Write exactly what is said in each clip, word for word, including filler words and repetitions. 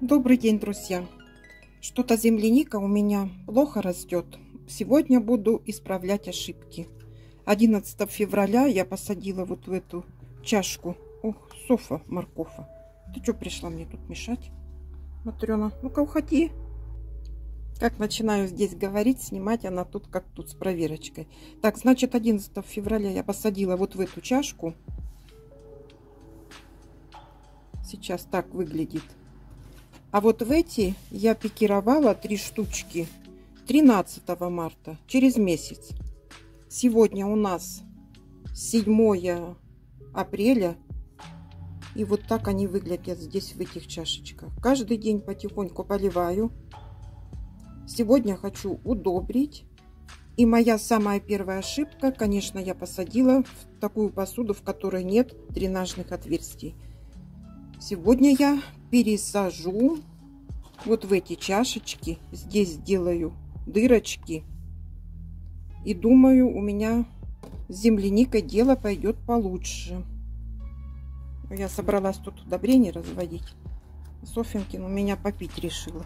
Добрый день, друзья! Что-то земляника у меня плохо растет. Сегодня буду исправлять ошибки. одиннадцатого февраля я посадила вот в эту чашку. Ох, Софа, морковка. Ты что пришла мне тут мешать? Матрена, ну-ка уходи. Как начинаю здесь говорить, снимать, она тут как тут с проверочкой. Так, значит, одиннадцатого февраля я посадила вот в эту чашку. Сейчас так выглядит. А вот в эти я пикировала три штучки тринадцатого марта, через месяц. Сегодня у нас седьмое апреля. И вот так они выглядят здесь в этих чашечках. Каждый день потихоньку поливаю. Сегодня хочу удобрить. И моя самая первая ошибка, конечно, я посадила в такую посуду, в которой нет дренажных отверстий. Сегодня я пересажу вот в эти чашечки. Здесь сделаю дырочки. И думаю, у меня с земляникой дело пойдет получше. Я собралась тут удобрения разводить. Софьянкин у меня попить решила.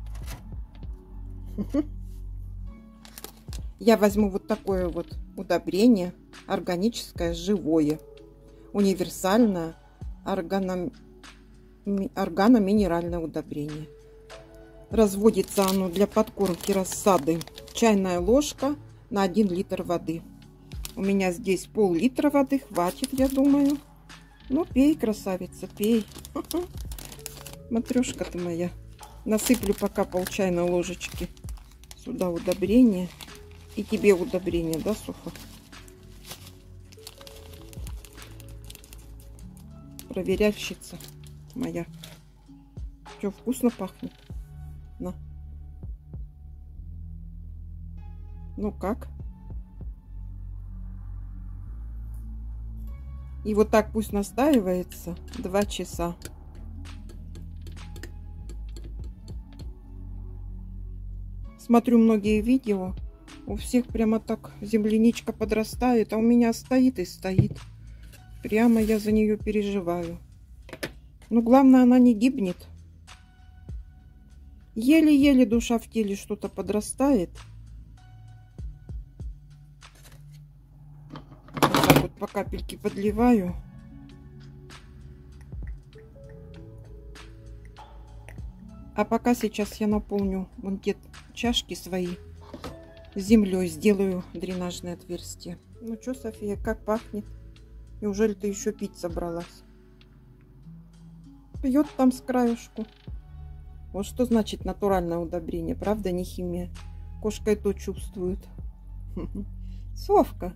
Я возьму вот такое вот удобрение. Органическое, живое. Универсальное. Органом... Органоминеральное удобрение. Разводится оно для подкормки рассады. Чайная ложка на один литр воды. У меня здесь пол-литра воды. Хватит, я думаю. Ну, пей, красавица, пей. Матрешка ты моя. Насыплю пока пол чайной ложечки сюда удобрение. И тебе удобрение, да, Софа? Проверяльщица моя. Что, вкусно пахнет? На. Ну как? И вот так пусть настаивается два часа. Смотрю многие видео. У всех прямо так земляничка подрастает, а у меня стоит и стоит. Прямо я за нее переживаю. Но главное, она не гибнет. Еле-еле душа в теле что-то подрастает. Вот так вот по капельке подливаю. А пока сейчас я наполню вон те чашки свои землей, сделаю дренажное отверстие. Ну что, София, как пахнет? Неужели ты еще пить собралась? Пьет там с краюшку. Вот что значит натуральное удобрение, правда, не химия. Кошка и то чувствует. Совка.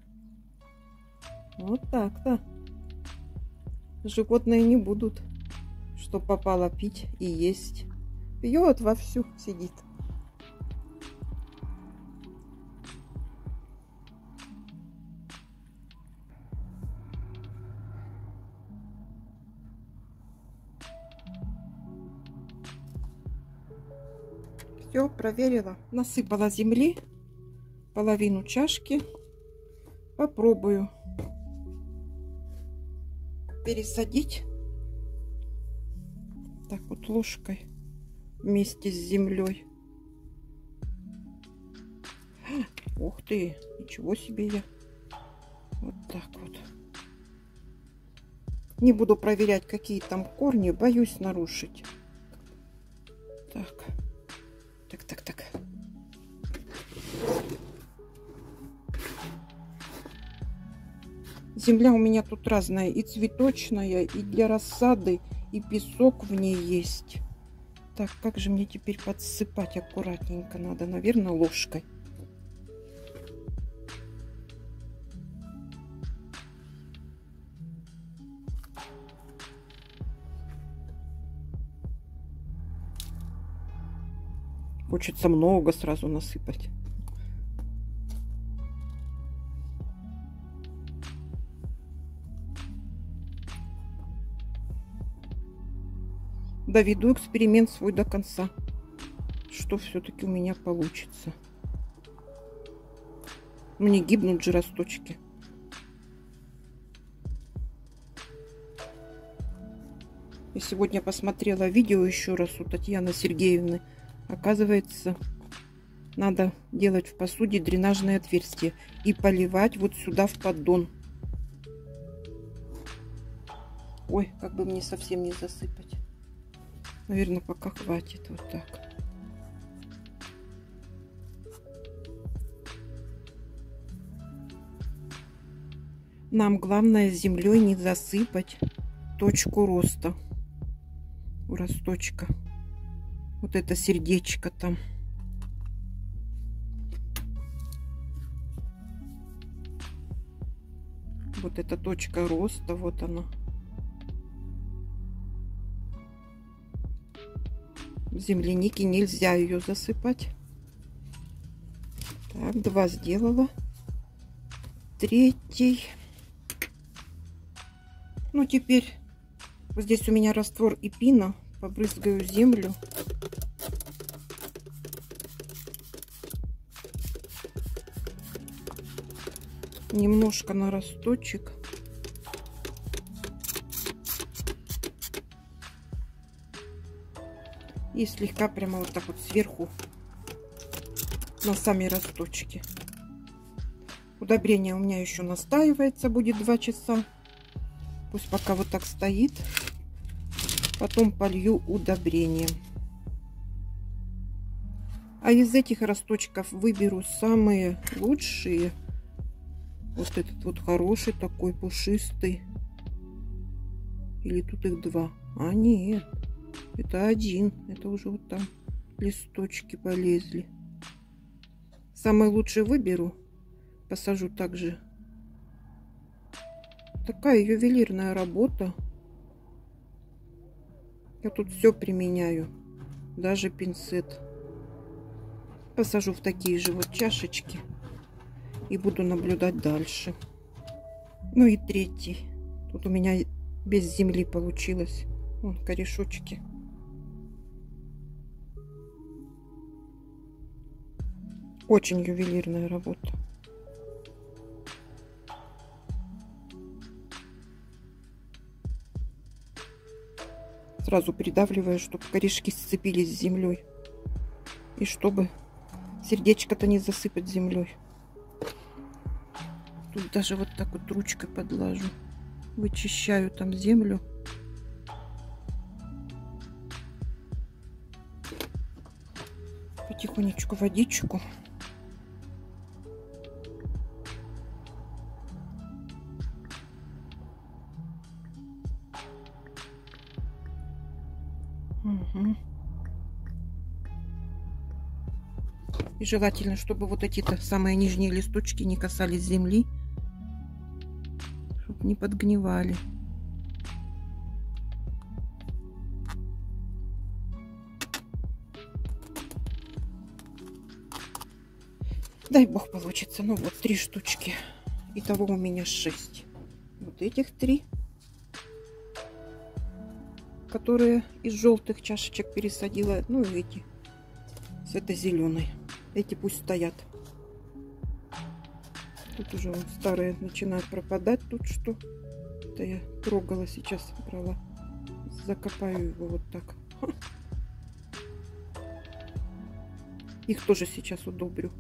Вот так-то. Животные не будут, что попало, пить и есть. Пьет вовсю, сидит. Все, проверила. Насыпала земли. Половину чашки. Попробую пересадить. Так вот ложкой вместе с землей. Ух ты, ничего себе я. Вот так вот. Не буду проверять, какие там корни. Боюсь нарушить. Так. Так, так, так. Земля у меня тут разная. И цветочная, и для рассады, и песок в ней есть. Так, как же мне теперь подсыпать аккуратненько надо? Наверное, ложкой. Хочется много сразу насыпать. Доведу эксперимент свой до конца. Что все-таки у меня получится. Мне гибнут же росточки. Я сегодня посмотрела видео еще раз у Татьяны Сергеевны. Оказывается, надо делать в посуде дренажное отверстие и поливать вот сюда в поддон. Ой, как бы мне совсем не засыпать. Наверное, пока хватит вот так. Нам главное землей не засыпать точку роста у росточка. Вот это сердечко там. Вот эта точка роста, вот она. Земляники нельзя ее засыпать. Так, два сделала. Третий. Ну, теперь вот здесь у меня раствор эпина. Побрызгаю землю. Немножко на росточек. И слегка прямо вот так вот сверху на сами росточки. Удобрение у меня еще настаивается, будет два часа. Пусть пока вот так стоит. Потом полью удобрением. А из этих росточков выберу самые лучшие. Вот этот вот хороший такой, пушистый. Или тут их два? А нет, это один. Это уже вот там листочки полезли. Самый лучший выберу. Посажу также. Такая ювелирная работа. Я тут все применяю. Даже пинцет. Посажу в такие же вот чашечки. И буду наблюдать дальше. Ну и третий. Тут у меня без земли получилось. Вон корешочки. Очень ювелирная работа. Сразу придавливаю, чтобы корешки сцепились с землей. И чтобы сердечко-то не засыпать землей. Тут даже вот так вот ручкой подлажу. Вычищаю там землю. Потихонечку водичку. Угу. И желательно, чтобы вот эти-то самые нижние листочки не касались земли, чтобы не подгнивали. Дай бог получится. Ну вот три штучки. Итого у меня шесть. Вот этих три, которые из желтых чашечек пересадила. Ну и эти с этой зеленой. Эти пусть стоят. Тут уже вот старые начинают пропадать. Тут что? Это я трогала сейчас, брала. Закопаю его вот так. Ха. Их тоже сейчас удобрю.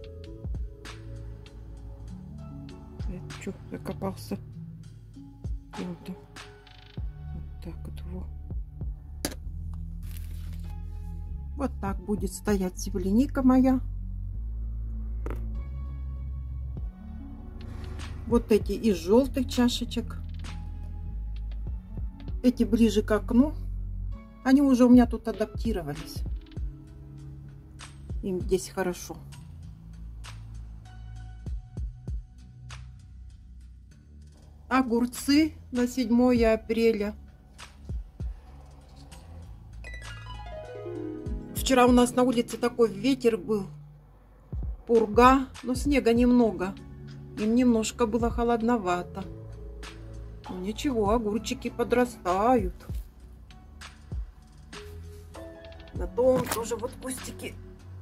Это что, закопался? Вот, вот так вот его. Вот так будет стоять земляника моя. Вот эти из желтых чашечек. Эти ближе к окну. Они уже у меня тут адаптировались. Им здесь хорошо. Огурцы на седьмое апреля. Вчера у нас на улице такой ветер был, пурга, но снега немного. Им немножко было холодновато. Но ничего, огурчики подрастают. На том тоже вот кустики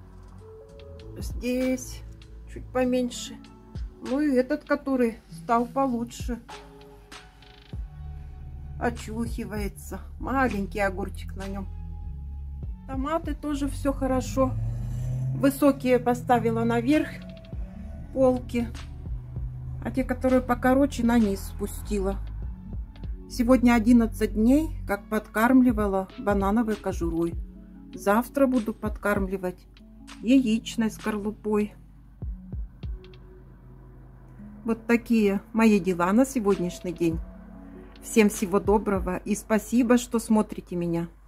здесь чуть поменьше. Ну и этот, который стал получше. очухивается. Маленький огурчик на нем. Томаты тоже все хорошо. Высокие поставила наверх полки, а те, которые покороче, на низ спустила. Сегодня одиннадцать дней, как подкармливала банановой кожурой. Завтра буду подкармливать яичной скорлупой. Вот такие мои дела на сегодняшний день. Всем всего доброго и спасибо, что смотрите меня.